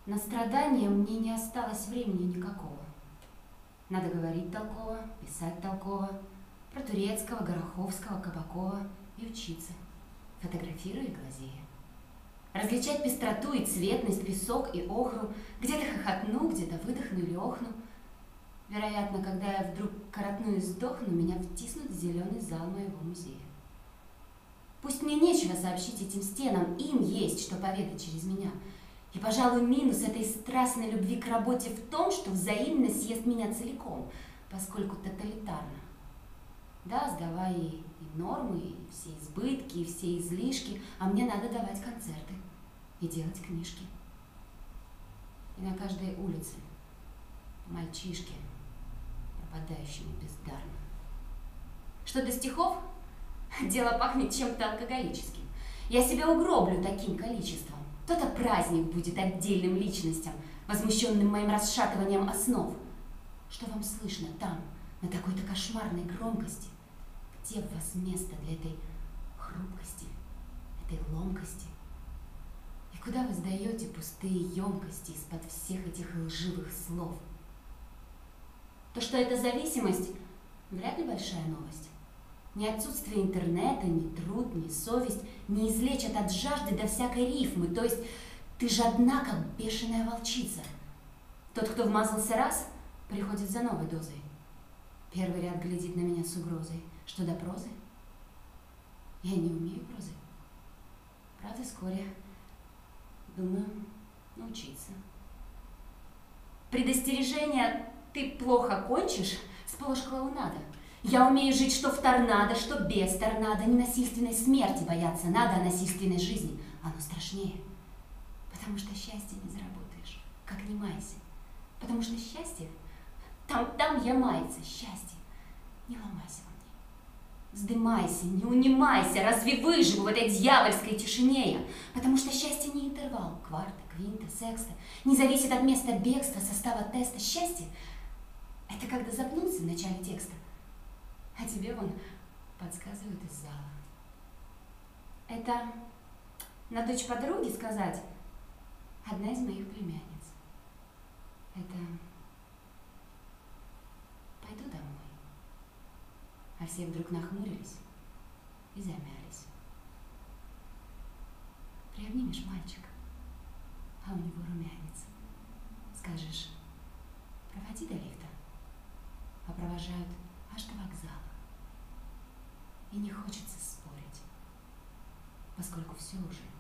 На страдания мне не осталось времени никакого. Надо говорить толково, писать толково, про Турецкого, Гороховского, Кабакова и учиться, фотографируя и глазея. Различать пестроту и цветность, песок и охру, где-то хохотну, где-то выдохну или охну. Вероятно, когда я вдруг коротну и сдохну, меня втиснут в зеленый зал моего музея. Пусть мне нечего сообщить этим стенам, им есть что поведать через меня. И, пожалуй, минус этой страстной любви к работе в том, что взаимность съест меня целиком, поскольку тоталитарно. Да, сдавай и нормы, и все избытки, и все излишки, а мне надо давать концерты и делать книжки. И на каждой улице мальчишки, пропадающему бездарно. Что до стихов, дело пахнет чем-то алкоголическим. Я себя угроблю таким количеством. То-то праздник будет отдельным личностям, возмущенным моим расшатыванием основ. Что вам слышно там, на такой-то кошмарной громкости? Где в вас место для этой хрупкости, этой ломкости? И куда вы сдаете пустые емкости из-под всех этих лживых слов? То, что это зависимость, вряд ли большая новость. Ни отсутствие интернета, ни труд, ни совесть не излечат от жажды до всякой рифмы. То есть ты жадна, как бешеная волчица. Тот, кто вмазался раз, приходит за новой дозой. Первый ряд глядит на меня с угрозой. Что до прозы? Я не умею прозы. Правда, вскоре, думаю, научиться. Предостережение «ты плохо кончишь» сплошь клоунада. Я умею жить что в торнадо, что без торнадо. Не насильственной смерти бояться надо, а насильственной жизни. Оно страшнее. Потому что счастье не заработаешь, как не майся. Потому что счастье, там я мается, счастье. Не ломайся во мне. Вздымайся, не унимайся, разве выживу в этой дьявольской тишине я? Потому что счастье не интервал, кварта, квинта, секста. Не зависит от места бегства, состава теста. Счастье — это когда запнулся в начале текста, а тебе вон подсказывают из зала. Это на дочь подруги сказать одна из моих племянниц. Это пойду домой. А все вдруг нахмурились и замялись. Приобнимешь мальчика, а у него румянец. Скажешь, проводи до лифта, а провожают аж до вокзала. И не хочется спорить, поскольку все уже